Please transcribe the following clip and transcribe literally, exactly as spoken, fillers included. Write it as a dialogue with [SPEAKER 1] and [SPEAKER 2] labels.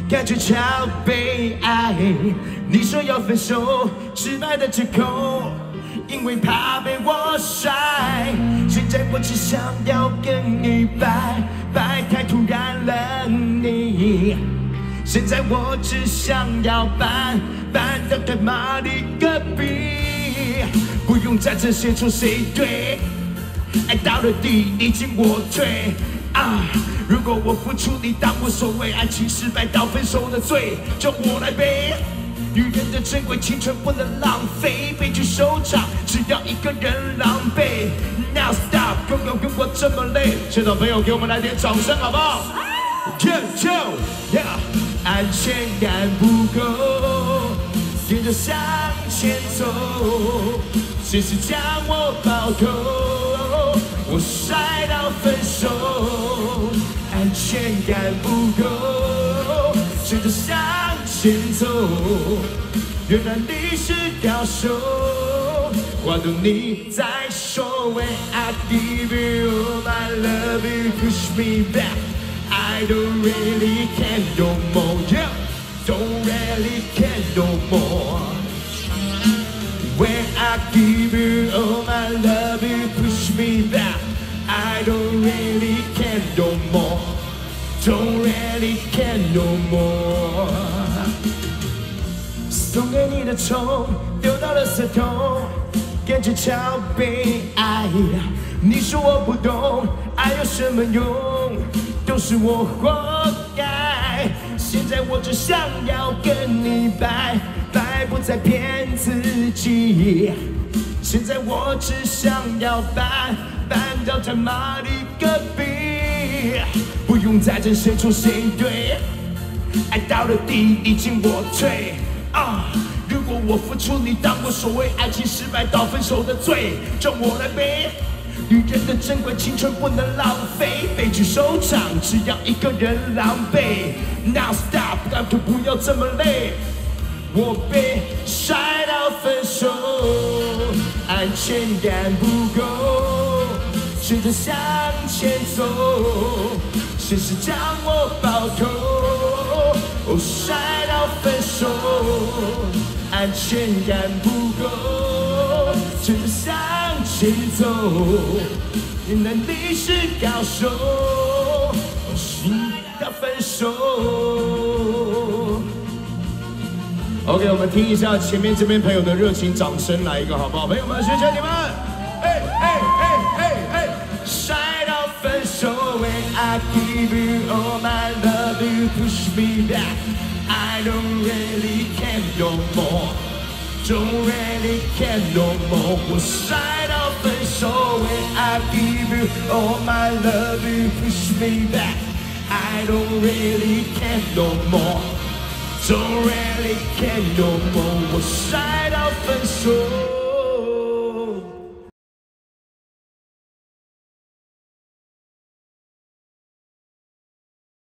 [SPEAKER 1] 感觉超悲哀。你说要分手，失败的借口，因为怕被我甩。现在我只想要跟你拜拜，太突然了你。现在我只想要搬搬到太麻的隔壁，不用再争谁错谁对，爱到了底你进我退啊！如果我付出你当无所谓，爱情失败到分手的罪就我来背。女人的珍贵青春不能浪费，悲剧收场只要一个人狼狈。Now stop， 不用跟我这么累。现场朋友给我们来点掌声好不好 ？Yo yo yeah， 安全感不够，跟着向前走，随时将我抱头，我帅到分手。安全感不够，跟着向前走，原来你是高手，我懂你在说为 I give you all my love, you push me back, I don't really care no more, yeah, don't really care no more. When I give you all my love, you push me back, I don't really care no more, don't really care no more. 送给你的虫丢到了垃圾桶，感觉超悲哀。你说我不懂，爱有什么用？都是我活该。现在我只想要跟你拜拜，不再骗自己。现在我只想要搬搬到他妈的隔壁，不用再争谁错谁对，爱到了底你进我退啊！如果我付出你当我所谓，爱情失败到分手的罪就我来背。女人的珍贵青春不能浪费，悲剧收场只要一个人狼狈。Now stop， 但可不要这么累。我被甩到分手，安全感不够，选择向前走，现实将我抱头。我甩到分手，安全感不够，选择向前走，原来你是高手，甩到分手。OK， 我们听一下前面这边朋友的热情掌声，来一个好不好？朋友们，学学你们，哎哎哎哎哎，甩到分手 ，When I give you all my love, you push me back, I don't really care no more, don't really care no more。我甩到分手 ，When I give you all my love, you push me back, I don't really care no more。Don't really care no more， 我甩到分手。